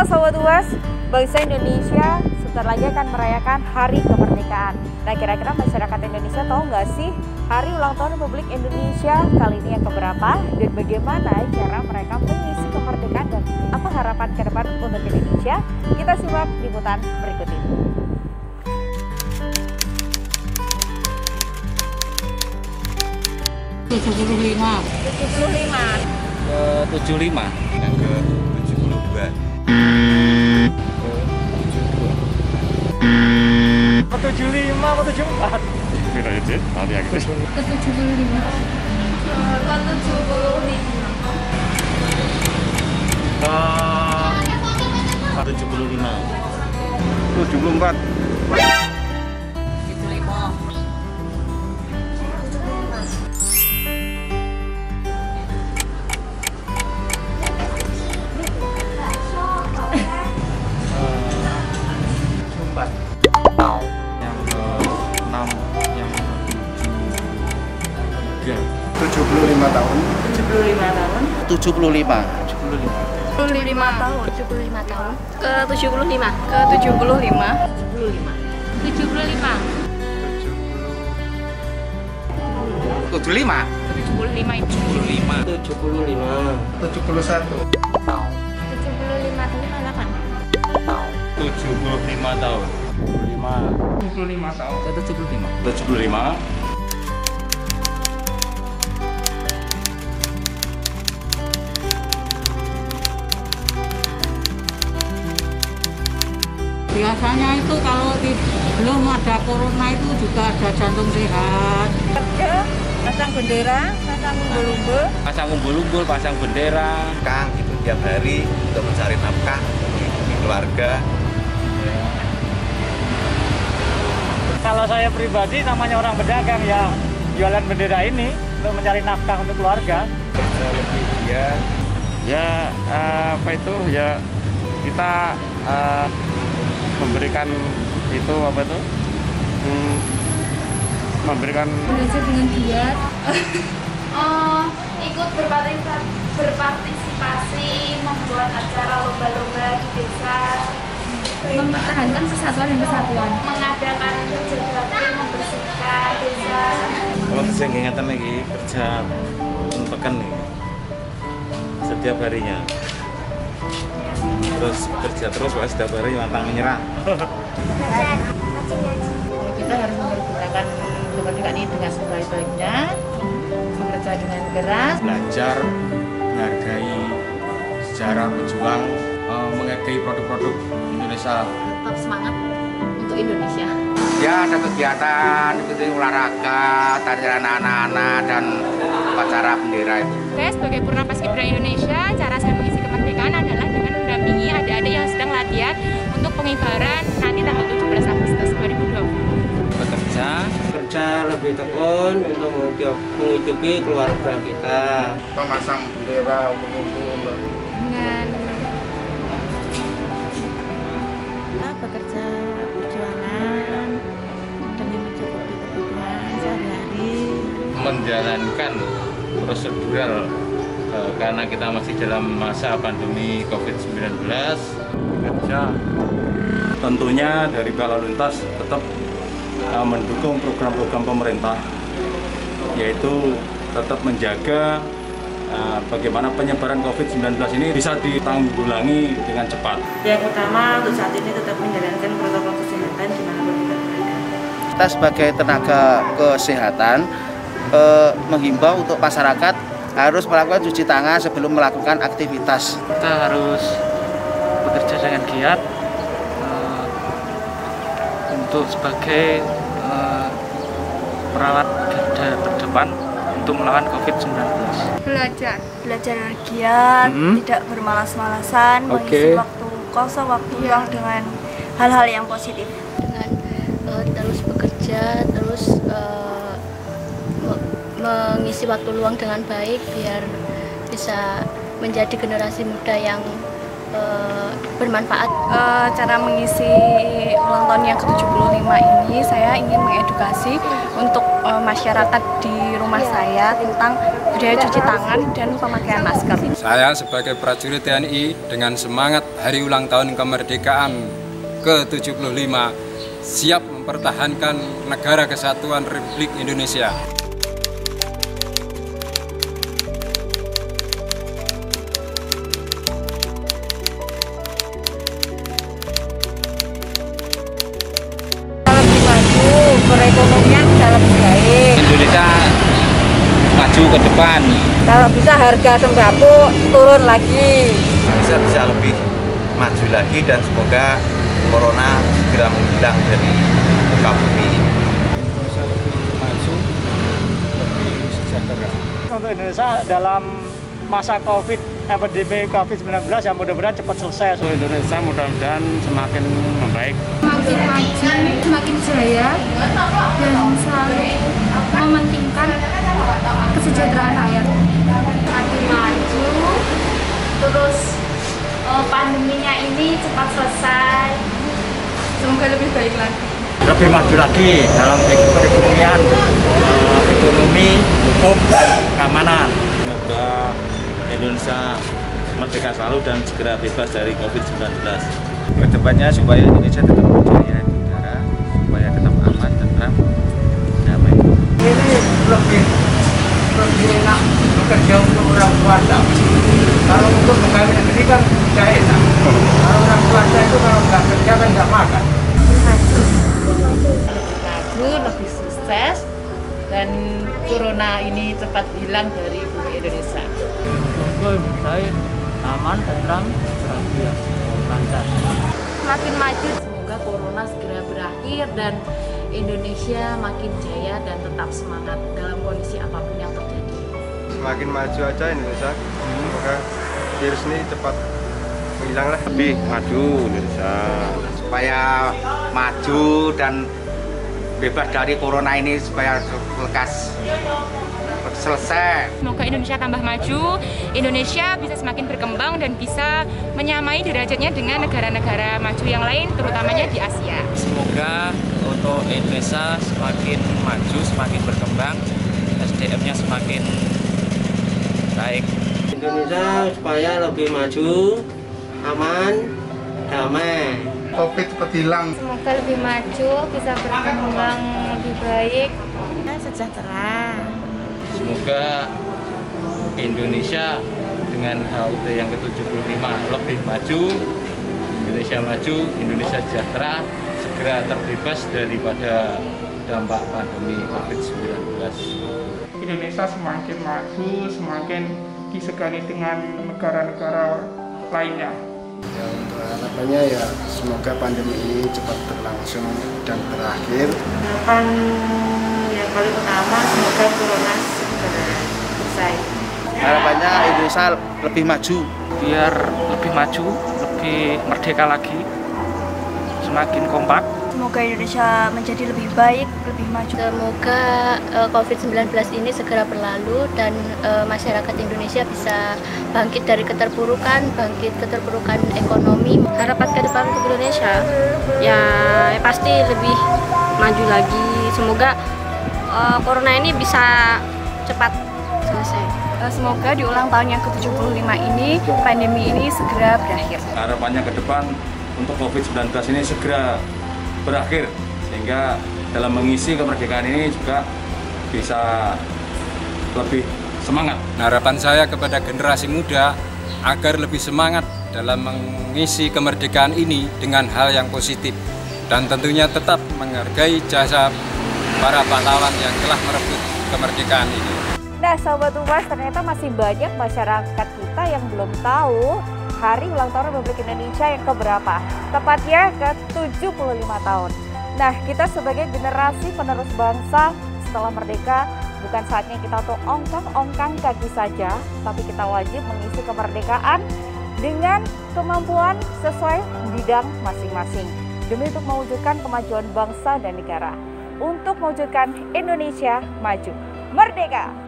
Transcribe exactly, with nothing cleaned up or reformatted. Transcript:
Halo Sobat U A S, bangsa Indonesia sebentar lagi akan merayakan Hari Kemerdekaan. Nah, kira-kira masyarakat Indonesia tahu nggak sih Hari Ulang Tahun Republik Indonesia kali ini yang keberapa? Dan bagaimana cara mereka mengisi kemerdekaan dan apa harapan ke depan untuk Indonesia? Kita simak liputan berikut ini. tujuh puluh lima tujuh puluh lima ke tujuh puluh lima yang ke tujuh puluh dua ke tujuh puluh lima ke tujuh puluh empat beda aja nanti yang ke tujuh puluh lima ke tujuh puluh lima ke tujuh puluh lima tujuh puluh empat tujuh puluh lima tahun tujuh puluh lima tahun tujuh puluh lima tujuh puluh lima tahun tujuh puluh lima tahun ke tujuh puluh lima ke tujuh puluh lima tujuh puluh lima tujuh puluh lima tujuh puluh lima tujuh puluh lima tujuh puluh lima tujuh puluh lima tujuh puluh satu tujuh puluh lima delapan tujuh puluh lima tahun lima tujuh puluh lima tahun tujuh puluh lima tujuh puluh lima biasanya itu kalau di, belum ada corona itu juga ada jantung sehat, kerja, pasang bendera, pasang umbul-umbul pasang umbul-umbul, pasang bendera. Kang itu tiap hari untuk mencari nafkah menghidupi keluarga. Kalau saya pribadi namanya orang pedagang ya jualan bendera ini untuk mencari nafkah untuk keluarga. Kerja lebih giat. Ya uh, apa itu ya kita uh, memberikan itu apa itu hmm, memberikan belajar dengan giat. Oh, ikut berpartisipasi, berpartisipasi membuat acara lomba-lomba di desa, Mempertahankan persatuan dan kesatuan. mengadakan kerja bakti membersihkan desa. Kalau kerja ingatan lagi kerja pekan nih setiap harinya, terus kerja terus pas setiap hari pantang menyerah. Kita harus mempergunakan kemerdekaan ini dengan sebaik-baiknya, bekerja dengan keras, belajar menghargai sejarah pejuang, uh, menghargai produk-produk Indonesia. tetap semangat untuk Indonesia. Ya ada kegiatan ikuti olahraga, tarian anak-anak dan upacara bendera itu. Saya sebagai Purna Paskibra Indonesia, cara saya mengisi kemerdekaan adalah dengan mendampingi adik-adik yang sedang latihan untuk pengibaran nanti tanggal tujuh belas Agustus dua ribu dua puluh. Bekerja, kerja lebih tekun untuk menghidupi keluarga kita. Pemasang bendera umbul-umbul. Dengan Bekerja perjuangan demi mencukupi kebutuhan sehari-hari. Menjalankan prosedural uh, karena kita masih dalam masa pandemi covid sembilan belas. Kerja tentunya dari pihak lalu lintas tetap uh, mendukung program-program pemerintah, yaitu tetap menjaga uh, bagaimana penyebaran covid sembilan belas ini bisa ditanggulangi dengan cepat. Yang utama untuk saat ini tetap menjalankan protokol kesehatan di mana pun kita berada. Kita sebagai tenaga kesehatan eh, menghimbau untuk masyarakat harus melakukan cuci tangan sebelum melakukan aktivitas. Kita harus bekerja dengan giat uh, untuk sebagai uh, perawat garda terdepan untuk melawan covid sembilan belas. belajar belajar giat, Mm-hmm. tidak bermalas-malasan, mengisi Oke. waktu kosong, waktu luang dengan hal-hal yang positif. Dengan uh, terus bekerja, terus uh, me- mengisi waktu luang dengan baik biar bisa menjadi generasi muda yang uh, bermanfaat. Uh, cara mengisi ulang tahun yang ke tujuh puluh lima ini, saya ingin mengedukasi untuk uh, masyarakat di rumah saya tentang budaya cuci tangan dan pemakaian masker. Saya sebagai prajurit T N I dengan semangat hari ulang tahun kemerdekaan ke tujuh puluh lima siap mempertahankan negara kesatuan Republik Indonesia. Perekonomian bisa lebih baik. Indonesia maju ke depan. Kalau bisa harga sembako turun lagi. Bisa bisa lebih maju lagi dan semoga corona segera menghilang dari muka bumi. Bisa lebih maju, lebih sejahtera. Untuk Indonesia dalam masa COVID, epidemi COVID sembilan belas yang mudah-mudahan cepat selesai. Untuk Indonesia mudah-mudahan semakin membaik. Semakin maju, semakin jaya, dan selalu mementingkan kesejahteraan rakyat. Semakin maju, terus uh, pandeminya ini cepat selesai. Semoga lebih baik lagi. Lebih maju lagi dalam perekonomian, ekonomi, hukum, dan keamanan. Semoga Indonesia merdeka selalu dan segera bebas dari COVID sembilan belas. Kedepannya supaya Indonesia tetap berjaya di udara, supaya tetap aman, tentram, damai. Ini lebih lebih enak bekerja untuk orang swasta. Kalau untuk pegawai negeri kan tidak enak. Kalau orang swasta itu kalau nggak kerja kan nggak makan. Maju, lebih sukses, dan corona ini cepat hilang dari bumi Indonesia. Baik, aman, tentram, bahagia, lancar. Semakin maju, semoga corona segera berakhir dan Indonesia makin jaya dan tetap semangat dalam kondisi apapun yang terjadi. Semakin maju aja Indonesia, semoga virus ini cepat menghilang lah. Lebih maju Indonesia. Supaya maju dan bebas dari corona ini, supaya lekas selesai. Semoga Indonesia tambah maju, Indonesia bisa semakin berkembang dan bisa menyamai derajatnya dengan negara-negara maju yang lain, terutamanya di Asia. Semoga untuk Indonesia semakin maju, semakin berkembang, S D M-nya semakin baik. Indonesia supaya lebih maju, aman, damai. COVID cepat hilang. Semoga lebih maju, bisa berkembang lebih baik, dan sejahtera. Semoga Indonesia dengan H U T yang ke tujuh puluh lima lebih maju, Indonesia maju, Indonesia sejahtera, segera terbebas daripada dampak pandemi COVID sembilan belas. Indonesia semakin maju, semakin disegani dengan negara-negara lainnya. Ya, untuk harapannya ya semoga pandemi ini cepat berlangsung dan berakhir. Harapan yang paling utama semoga corona segera selesai. Harapannya Indonesia lebih maju, biar lebih maju, lebih merdeka lagi, semakin kompak. Semoga Indonesia menjadi lebih baik, lebih maju. Semoga uh, COVID sembilan belas ini segera berlalu dan uh, masyarakat Indonesia bisa bangkit dari keterpurukan, bangkit keterpurukan ekonomi. Harapan ke depan untuk Indonesia ya pasti lebih maju lagi. Semoga uh, corona ini bisa cepat selesai. Semoga di ulang tahun yang ke tujuh puluh lima ini pandemi ini segera berakhir. Harapannya ke depan untuk COVID sembilan belas ini segera berakhir, sehingga dalam mengisi kemerdekaan ini juga bisa lebih semangat. Harapan saya kepada generasi muda agar lebih semangat dalam mengisi kemerdekaan ini dengan hal yang positif dan tentunya tetap menghargai jasa para pahlawan yang telah merebut kemerdekaan ini. Nah, Sobat Umas, ternyata masih banyak masyarakat kita yang belum tahu hari ulang tahun Republik Indonesia yang keberapa, tepatnya ke tujuh puluh lima tahun. Nah, kita sebagai generasi penerus bangsa setelah merdeka, bukan saatnya kita untuk ongkang-ongkang kaki saja, tapi kita wajib mengisi kemerdekaan dengan kemampuan sesuai bidang masing-masing, demi untuk mewujudkan kemajuan bangsa dan negara, untuk mewujudkan Indonesia maju, merdeka!